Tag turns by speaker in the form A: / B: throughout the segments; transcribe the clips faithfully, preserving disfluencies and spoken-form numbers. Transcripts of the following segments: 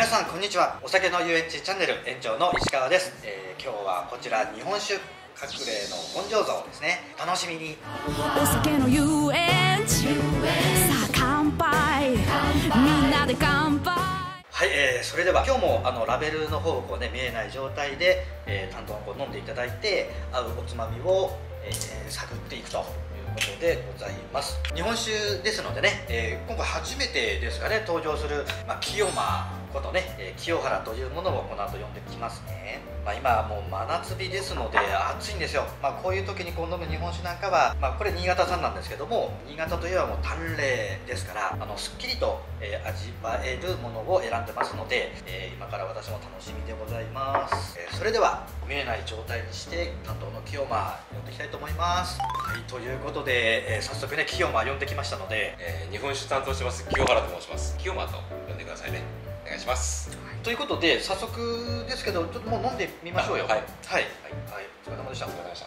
A: 皆さんこんにちは。お酒の遊園地チャンネル園長の石川です。えー、今日はこちら日本酒隠れの本醸造ですね。楽しみに。
B: お酒の遊園地、さあ乾杯、みんなで乾杯。
A: はい、えー、それでは今日もあのラベルの方をこう、ね、見えない状態で、えー、担当の子飲んでいただいて合うおつまみを、えー、探っていくということでございます。日本酒ですのでね、えー、今回初めてですかね登場する、まあ、清間ことね、えー、清原というものをこの後読んできますね。まあ、今はもう真夏日ですので暑いんですよ。まあ、こういう時にこう飲む日本酒なんかは、まあ、これ新潟産なんですけども、新潟といえばもう淡麗ですから、あのすっきりと、えー、味わえるものを選んでますので、えー、今から私も楽しみでございます。えー、それでは見えない状態にして担当の清間呼んでいきたいと思います。はい、ということで、えー、早速ね清間呼んできましたので、
C: えー、日本酒担当してます清原と申します。清間と呼んでくださいね。お願いします。はい、
A: ということで早速ですけどちょっともう飲んでみましょうよ。はいはいはい、はい、お疲れ様でした。お疲れ様でした。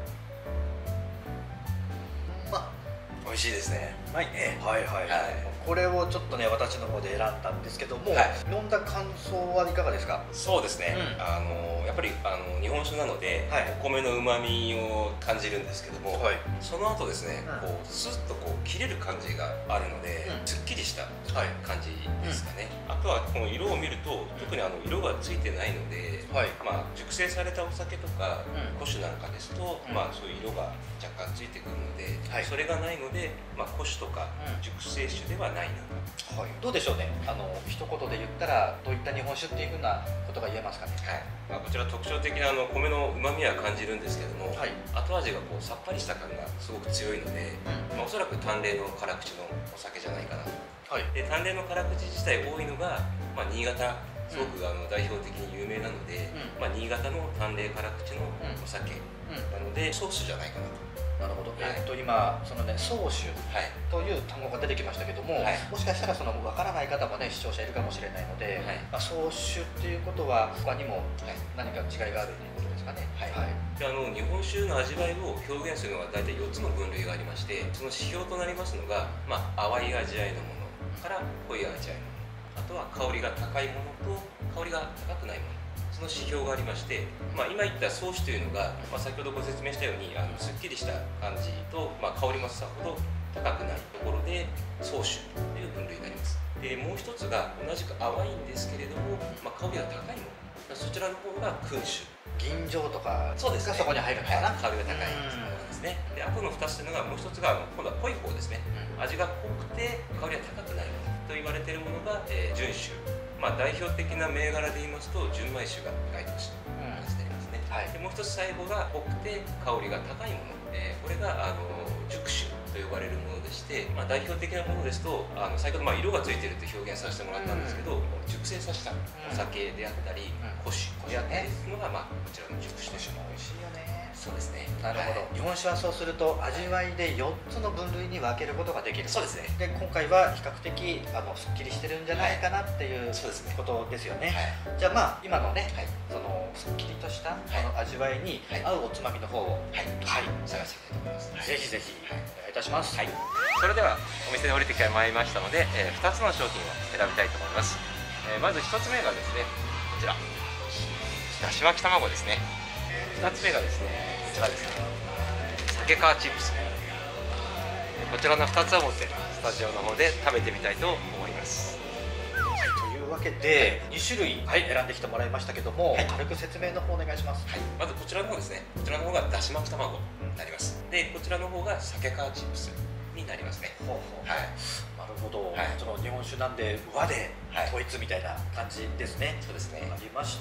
A: まあ
C: 美味しいですね。
A: うまいね。はいはい、はい、これをちょっとね私の方で選んだんですけども、はい、飲んだ感想はいかがですか？
C: そうですね、うん、あのやっぱりあの日本酒なので、はい、お米のうまみを感じるんですけども、はい、その後ですね、うん、こうスッとこう切れる感じがあるので、うん、すっきりした感じですかね。うん、あとはこの色を見ると特にあの色がついてないので、はい、まあ、熟成されたお酒とか、うん、古酒なんかですと、うん、まあ、そういう色が若干ついてくるので、はい、それがないので、まあ、古酒とか熟成酒ではないなと、はい、
A: どうでしょうね。あの一言で言ったらどういった日本酒っていうふうなことが言えますかね？
C: はい、まあ、こちら特徴的なあの米のうまみは感じるんですけども、はい、後味がこうさっぱりした感がすごく強いので、うん、まあ、おそらく淡麗の辛口のお酒じゃないかなと。はい、で淡麗の辛口自体多いのが、まあ、新潟すごくあの代表的に有名なので、うん、まあ、新潟の淡麗辛口のお酒なので、ソースじゃないかなと。
A: なるほど。はい、えっと今そのね総酒という単語が出てきましたけども、はい、もしかしたらその分からない方もね視聴者いるかもしれないので、はい、まあ、総酒っていうことは他にも何か違いがあるということですかね？はい、はい、
C: であの日本酒の味わいを表現するのは大体よっつの分類がありまして、その指標となりますのが、まあ、淡い味わいのものから濃い味わいのもの、あとは香りが高いものと香りが高くないもの、その指標がありまして、まあ、今言った総酒というのが、まあ、先ほどご説明したようにあのすっきりした感じと、まあ、香りもさほど高くないところで総酒という分類になります。でもう一つが同じく淡いんですけれども、まあ、香りが高いもの、そちらの方が君主、
A: 吟醸とか
C: そうですね、
A: そこに入るのかな、
C: 香りが高いものですね。であとのふたつというのが、もう一つが今度は濃い方ですね、うん、味が濃くて香りが高くないものと言われているものが、えー、純酒、まあ、代表的な銘柄で言いますと純米酒が該当している形になりますね。はい、でもう一つ最後が濃くて香りが高いもの、えー、これがあの熟酒と呼ばれるものでして、まあ、代表的なものですとあの先ほどまあ色がついていると表現させてもらったんですけど、うん、熟成させたお酒であったり、うん、古酒であったりするのが、まあ、こちらの熟酒でしょう。
A: 美味しいよね。
C: そうですね。
A: なるほど。はい、日本酒はそうすると味わいでよっつの分類に分けることができる。
C: そうですね。
A: で今回は比較的あのすっきりしてるんじゃないかなっていう、はい、ことですよね。はい、じゃあまあ今のね、はい、そのすっきりとした、はい、この味わいに合うおつまみの方を、はいはい、探していきたいと思います。はい、ぜひぜひ、はい、お願いいたします。はい、
C: それではお店に降りてきてまいりましたので、えー、ふたつの商品を選びたいと思います。えー、まずひとつめがですねこちらだし巻き卵ですね。ふたつめがですねこちらですね酒皮チップス、こちらのふたつを持ってスタジオの方で食べてみたいと思います。
A: はい、というわけでにしゅるい、はい、選んできてもらいましたけども、はい、軽く説明の方お願いします。
C: はい、まずこちらの方ですね、こちらの方がだし巻き卵になります。でこちらの方が酒皮チップスになりますね。ほうほう、はい、
A: なるほど。はい、その日本酒なんで和で統一みたいな感じですね。はい、そうですね。ありました。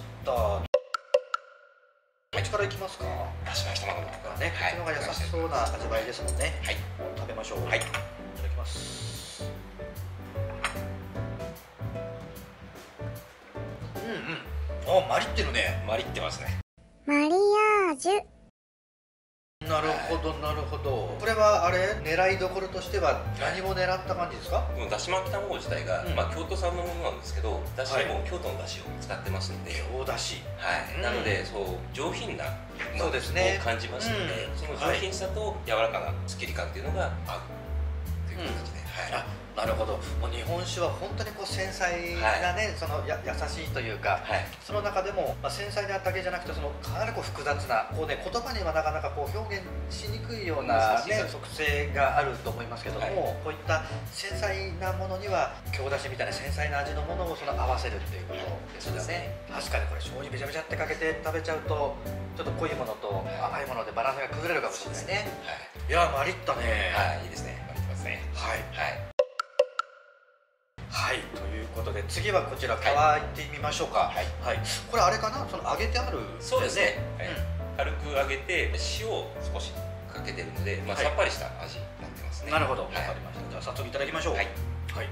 A: こっちからいきますか。
C: だし巻き卵の方がね、
A: こっちの方が優しそうな味わいですもんね。はい、食べましょう。はい、いただきます。うんうん。あ、マリってるね。
C: マリってますね。
B: マリアージュ。
A: なるほどなるほど。これはあれ狙いどころとしては何を狙った感じですか？
C: このだし巻き卵自体が、うん、まあ京都産のものなんですけど、だしも京都のだしを使ってますので、
A: 京だし、
C: はい、うん、なのでそう上品な
A: そうですね
C: を感じますので、うん、その上品さと柔らかなすっきり感っていうのが合うという形で、はい、
A: あ、 なるほど。もう日本酒は本当にこう繊細なね、はい、そのや優しいというか、はい、その中でも、まあ、繊細なだけじゃなくてそのかなりこう複雑なこう、ね、言葉にはなかなかこう表現しにくいような、ね、特性があると思いますけども、はい、こういった繊細なものには京だしみたいな繊細な味のものをその合わせるっていうことですよね。確かにこれ醤油べちゃべちゃってかけて食べちゃうとちょっと濃いものと甘いものでバランスが崩れるかもしれないね。はい、いやマリったね。
C: はい、いいですね。マリってますね。
A: はい、はいはい、ということで次はこちら皮いってみましょうか。はい、はい、これあれかな、その揚げてある、ね、
C: そうですね、はい、うん、軽く揚げて塩を少しかけてるので、まあ、さっぱりした味になってますね。
A: なるほど、わかりました。じゃあ早速いただきましょう。はい、はい、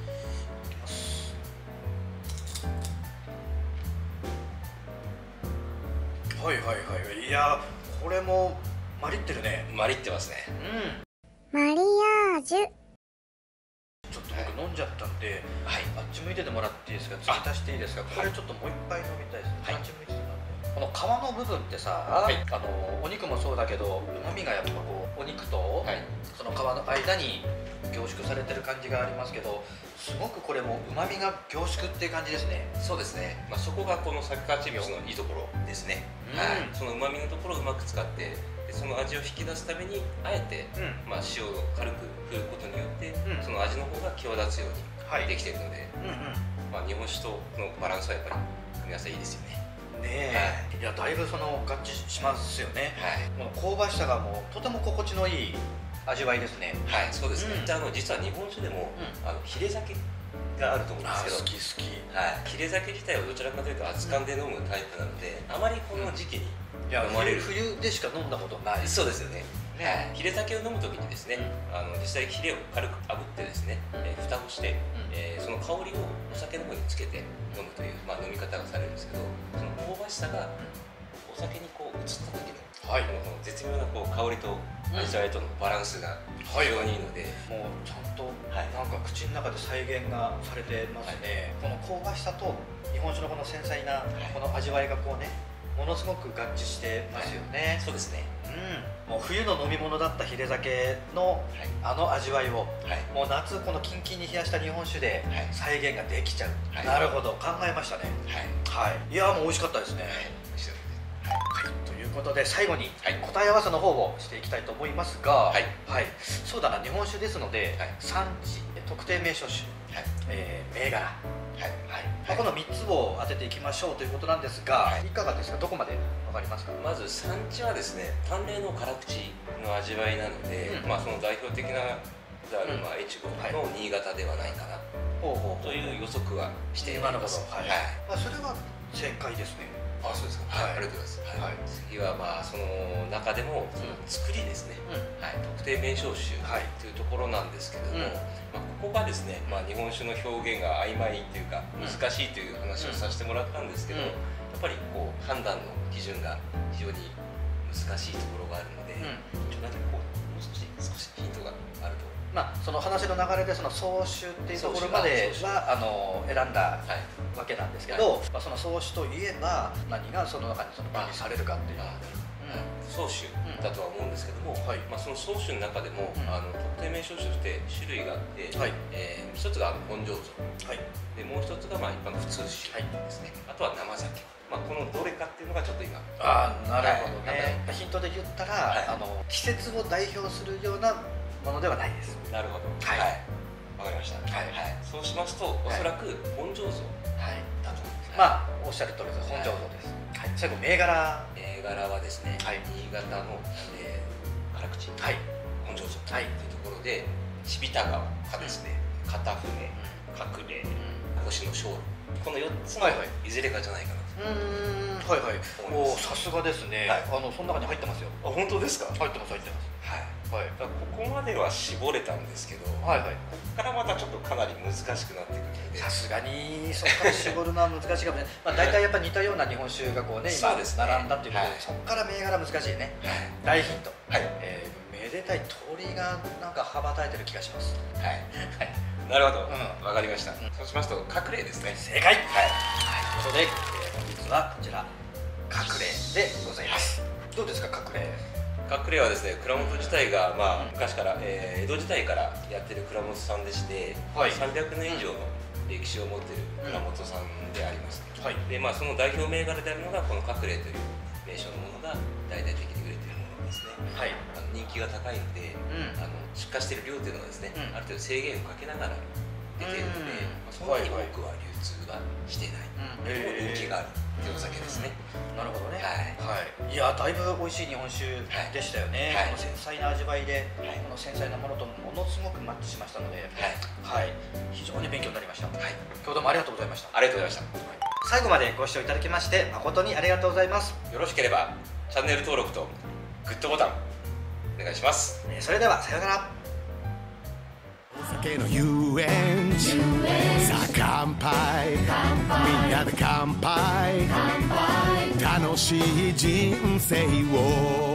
A: はいはいはい、いやこれもマリってるね。
C: マリってますね。
A: うん、
D: マリアージュ。
A: ちょっと僕飲んじゃったんで、はい、あっち向いててもらっていいですか。次足していいですか。これちょっともう一杯飲みたいですね。はい、あっち向いててもらって。この皮の部分ってさ、はい、あのお肉もそうだけど旨味がやっぱこうお肉と、はい、その皮の間に凝縮されてる感じがありますけど、すごくこれも旨味が凝縮っていう感じですね。
C: そうですね、まあ、そこがこのサッカーチップスのいいところですね。はい、その旨味のところをうまく使ってその味を引き出すためにあえて、うん、まあ、塩を軽く振ることによって、うん、その味の方が際立つようにできているので、まあ、日本酒とのバランスはやっぱり組み合わせいいですよね。
A: ねえ、はい、いやだいぶその合致しますよね。はい、この香ばしさがもうとても心地のいい味わいですね。
C: はい、そうですね。うん、あの実は日本酒でも、うん、あのヒレ酒があると思うんですけど、
A: 好き好き。
C: はい、ヒレ酒自体はどちらかというと熱燗で飲むタイプなので、うん、あまりこの時期に
A: 飲まれる、冬でしか飲んだことない。
C: そうですよね。はい、ヒレ酒を飲むときにですね、うん、あの実際ヒレを軽く炙ってですね、うん、えー、蓋をして、うん、えー、その香りをお酒の方につけて飲むという、まあ、飲み方がされるんですけど、その香ばしさがお酒にこう移った時の、はい、この絶妙なこう香りと味わいとのバランスが非常にいいので、
A: はい、もうちゃんとなんか口の中で再現がされてますね。はい、この香ばしさと日本酒のこの繊細なこの味わいがこうね、ものすごく合致してますよね。
C: はい、そうですね。
A: うん、もう冬の飲み物だったヒレ酒のあの味わいを、はい、もう夏このキンキンに冷やした日本酒で再現ができちゃう。はい、なるほど、考えましたね。はい、はい、いやもう美味しかったですね。はい、ということで最後に答え合わせの方をしていきたいと思いますが、はい、はい、そうだな、日本酒ですので、はい、産地、特定名称酒、はい、えー、銘柄、はい、はい、まあ、このみっつを当てていきましょうということなんですが、はい、いかがですか。どこまでわかりますか。
C: まず産地はですね、淡麗の辛口の味わいなので、うん、まあその代表的なである、まあ越後の新潟ではないかなという予測はしています。
A: はい、まあそれは正解ですね。
C: あ、そうですか。はい、ありがとうございます。はい、次はまあその中でもその作りですね。はい、特定名称酒というところなんですけれども、まあここがですね、まあ日本酒の表現が曖昧というか難しいという話をさせてもらったんですけど、やっぱりこう判断の基準が非常に難しいところがあるので、ちょっとなんかこうもう少し少しヒントがあると。
A: まあ、その話の流れでその総酒っていうところまではあの選んだわけなんですけど、はい、まあ、その総酒といえば何がその中にその分離されるかっていう。
C: 総酒だとは思うんですけども、はい、まあその総酒の中でも、うん、あの特定名称酒って種類があって、はい、えー、一つが本醸造、はい、でもう一つがまあ一般の普通酒ですね、はい、あとは生酒、まあ、このどれかっていうのがちょっと今、
A: ああ、なるほどね、はい、ヒントで言ったら、はい、あの季節を代表するようなものではないです。
C: なるほど。はい。わかりました。はい。そうしますと、おそらく本醸造だと思います。
A: まあ、おっしゃる通りです。本醸造です。はい。最後、銘柄。
C: 銘柄はですね、新潟の辛口。はい。本醸造というところで、渋田川がですね、片船、隠れ、星の小路。このよっつのいずれかじゃないかな。うん、
A: はいはい。おお、さすがですね。あの、その中に入ってますよ。
C: あ、本当ですか。
A: 入ってます、入ってます。はい。
C: はい、ここまでは絞れたんですけど、はいはい、ここからまたちょっとかなり難しくなってくるので、
A: さすがにそこから絞るのは難しいかもしれない。まあ大体やっぱ似たような日本酒がこうね、今並んだっていうことで、そこから銘柄難しいね。はい、大ヒント。はい、えー、めでたい鳥がなんか羽ばたいてる気がします。はい。
C: はい。なるほど。わ、うん、かりました。うん、そうしますと隠れですね。
A: 正解。はい。はい。ということで、えー、本日はこちら隠れでございます。どうですか隠れ。
C: カクレはですね、蔵元自体が、まあ、昔から、えー、江戸時代からやってる蔵元さんでして、はい、さんびゃくねん以上の歴史を持っている蔵元さんであります、ね、はい、でまあ、その代表銘柄であるのがこのカクレという名称のものが大々的に売れているものですね、はい、あの人気が高いので、うん、あの出荷している量というのがですね、うん、ある程度制限をかけながら出ているので、まあ、そんなに多くは流通はしていない、うん、でも人気があるというお酒ですね、
A: うん、なるほどね、はいはい、いやだいぶ美味しい日本酒でしたよね、はい、この繊細な味わいで、はい、この繊細なものとものすごくマッチしましたので、はいはい、非常に勉強になりました、はい、今日どうもありがとうございました。
C: ありがとうございました、
A: はい、最後までご視聴いただきまして誠にありがとうございます。
C: よろしければチャンネル登録とグッドボタンお願いします。
A: それではさようなら。
D: お酒の遊園地、さあ乾杯、みんなで乾杯、楽しい人生を